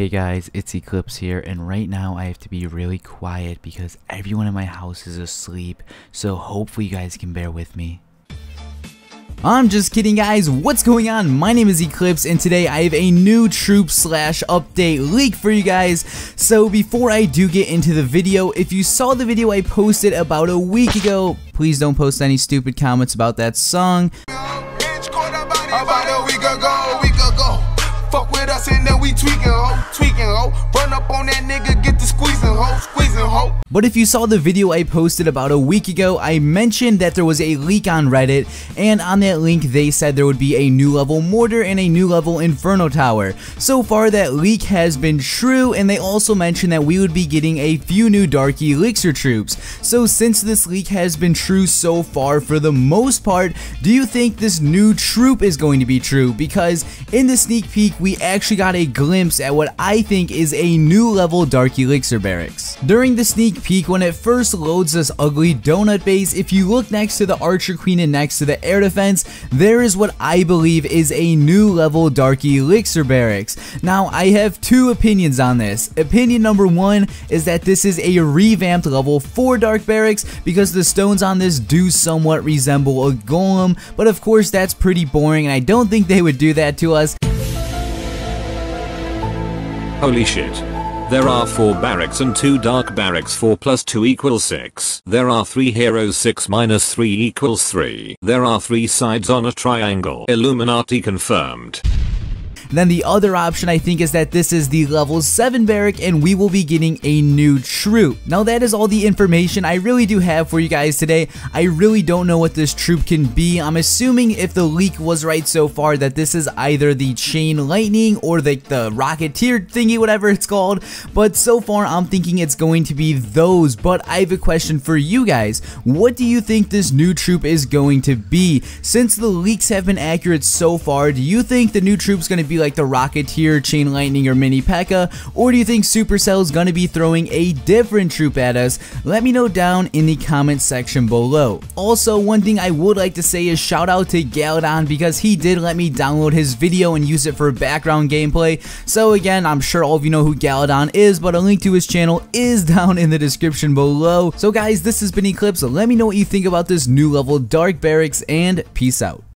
Hey guys, it's Eclipse here, and right now I have to be really quiet because everyone in my house is asleep, so hopefully you guys can bear with me. I'm just kidding guys, what's going on? My name is Eclipse and today I have a new troop slash update leak for you guys. So before I do get into the video, if you saw the video I posted about a week ago, please don't post any stupid comments about that song. Fuck with us and then we tweaking ho, run up on that nigga, get the squeezing ho. But if you saw the video I posted about a week ago, I mentioned that there was a leak on Reddit, and on that link they said there would be a new level mortar and a new level inferno tower. So far that leak has been true, and they also mentioned that we would be getting a few new dark elixir troops. So since this leak has been true so far for the most part, do you think this new troop is going to be true? Because in the sneak peek we actually got a glimpse at what I think is a new level dark elixir barracks. During the sneak peek, when it first loads this ugly donut base, if you look next to the archer queen and next to the air defense, there is what I believe is a new level dark elixir barracks. Now I have two opinions on this. Opinion number one is that this is a revamped level 4 dark barracks because the stones on this do somewhat resemble a golem, but of course that's pretty boring and I don't think they would do that to us. Holy shit. There are 4 barracks and 2 dark barracks. 4 plus 2 equals 6. There are 3 heroes. 6 minus 3 equals 3. There are 3 sides on a triangle. Illuminati confirmed. Then the other option I think is that this is the level 7 barrack and we will be getting a new troop. Now that is all the information I really do have for you guys today. I really don't know what this troop can be. I'm assuming if the leak was right so far that this is either the chain lightning or the rocketeer thingy, whatever it's called. But so far I'm thinking it's going to be those. But I have a question for you guys. What do you think this new troop is going to be? Since the leaks have been accurate so far, do you think the new troop's going to be like the Rocketeer, Chain Lightning, or Mini P.E.K.K.A, or do you think Supercell is going to be throwing a different troop at us? Let me know down in the comment section below. Also, one thing I would like to say is shout out to Galladon because he did let me download his video and use it for background gameplay. So again, I'm sure all of you know who Galladon is, but a link to his channel is down in the description below. So guys, this has been Eclipse. Let me know what you think about this new level Dark Barracks, and peace out.